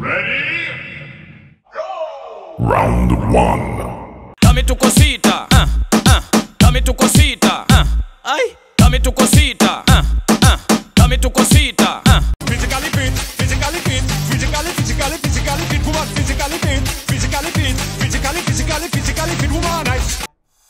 Ready? Go! Round 1. Dame tu cosita, dame tu cosita, ay, dame tu cosita, dame tu cosita, Physically fit, physically fit, physically fit, woman, physically fit, physically fit, woman, nice.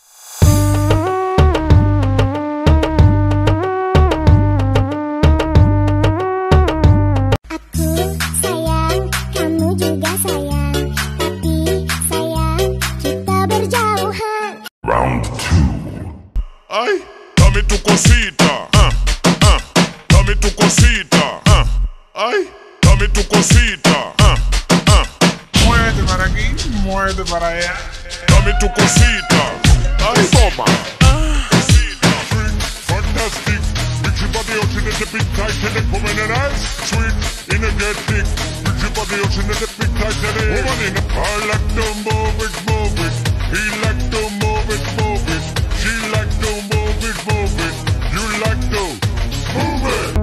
Round 2. Ay, dame tu cosita, dame tu cosita, ay, dame tu cosita, Muévete para aquí, muévete para allá. dame tu cosita, ay, toma. Cosita, fantastic, big your body out in the big tight and the woman and eyes, sweet, energetic, big your body out in the big tight and the woman in the I like to move it, he like to move it, she like to move it, you like to move it.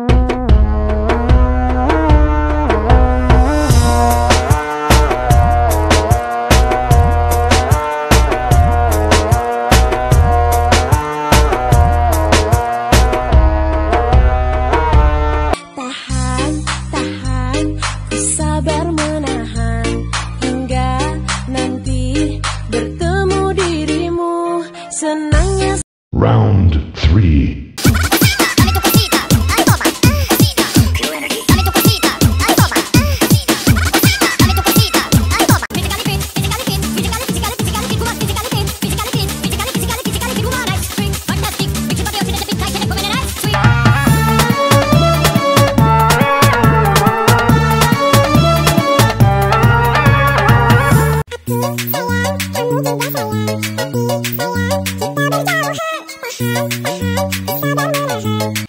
Tahan, ku sabar menahan hingga nanti bertemu dirimu. Senangnya Round 3. sayang, kamu juga sayang, tapi kita berjauhan. Paham, kita bermenahan.